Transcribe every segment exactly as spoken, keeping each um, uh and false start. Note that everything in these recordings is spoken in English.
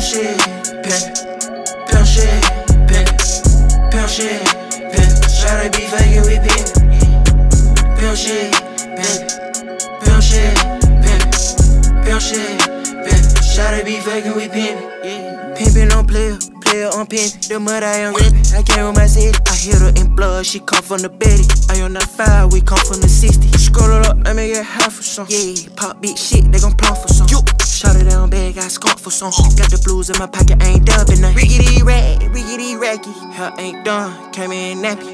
shit, pimp, pimp shit, pimp, pimp shit, pimp. Shawty be fucking with pimp, pimp shit, pimp, pimp shit, pimp, pimp shit, pimp. Shawty be fucking with pimp, yeah. Pimpin' on player, player on pimp. The mud I am rippin', I came with my city. I hit her in blood, she come from the Betty. I on that five, we come from the sixty. Scroll it up, let me get half for some. Yeah, pop big shit, they gon' plump for some. Shot it down bad, got skunk for some. Got the blues in my pocket, ain't dubbing nothing. Riggedy rag, riggedy raggy. Hell ain't done, came in nappy.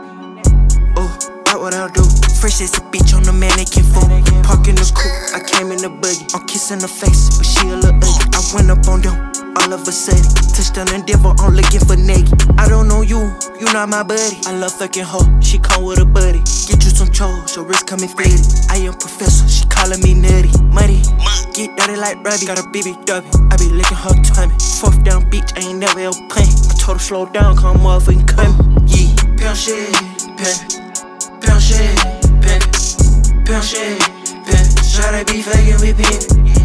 Oh, right what I'll do. Fresh as a bitch on the mannequin phone. Park in the coupe, I came in the buggy. I'm kissing her face, but she a little ugly. I went up on them, all of a sudden. Touchdown in Denver, I'm looking for Naggy. I don't know you, you not my buddy. I love fucking her, she come with a buddy. Get you some chores, your wrist coming fitted. I am professor, she calling me nutty. Muddy, get dirty like Robbie. Got a B B W, I be licking her tummy. Fourth down bitch, I ain't never ever playing. I told her slow down, come motherfucking coming. Yeah, pimp shit, pimp, pimp shit, pimp, pimp shit, pimp. Shawty be fucking with pimp,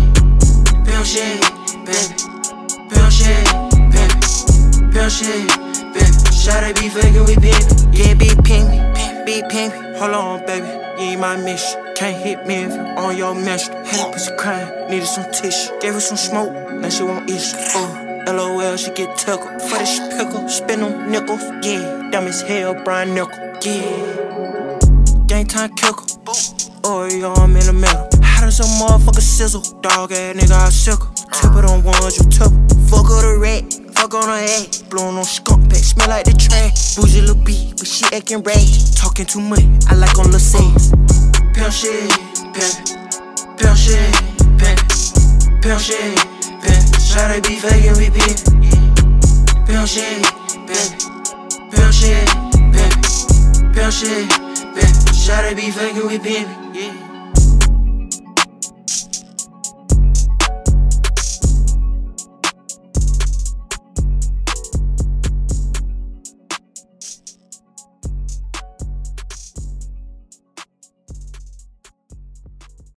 pimp shit, pimp, pimp shit, pimp, pimp shit, pimp. Shawty be fucking with pimp, yeah, big pimpy, big pimpy. Hold on, baby, you ain't my mission. Can't hit me if you on your menstrual. Had a pussy crying, needed some tissue. Gave her some smoke, now she want issue. Oh, L O L, she get tickled. For this pickle, spin them nickels. Yeah, dumb as hell, Brian Nickel. Yeah, game time kickle. Oh, yo, I'm in the middle. How does a motherfucker sizzle? Dog ass nigga, I sickle. Tip it on ones, you tip. Fuck on the rat, fuck on her head. Blowing on skunk pack, smell like the trash. Bougie little beat, but she acting rage. Talking too much, I like on the says. Pimp shit, pimp, pimp shit, pimp, pimp shit, pimp. Shawty be fucking with pimp, pimp shit, pimp, pimp shit, pimp, pimp shit, pimp. Shawty be fucking with pimp, yeah.